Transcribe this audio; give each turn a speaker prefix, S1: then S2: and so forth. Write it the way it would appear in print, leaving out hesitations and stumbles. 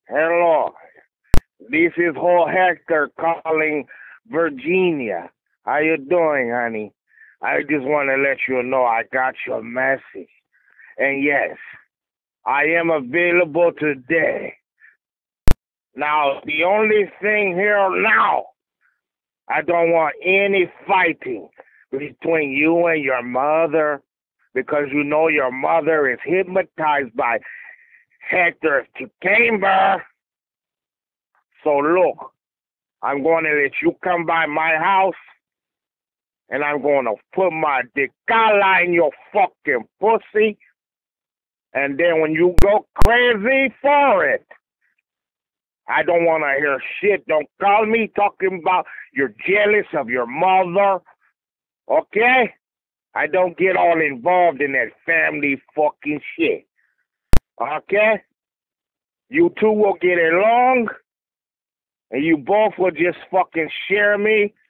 S1: Hello, this is Whole Hector calling Virginia. How you doing, honey? I just want to let you know I got your message. And yes, I am available today. Now, the only thing here now, I don't want any fighting between you and your mother because you know your mother is hypnotized by Hector Chamber. So look, I'm going to let you come by my house and I'm going to put my decala in your fucking pussy. And then when you go crazy for it, I don't want to hear shit. Don't call me talking about you're jealous of your mother. Okay? I don't get all involved in that family fucking shit. Okay? You two will get along and you both will just fucking share me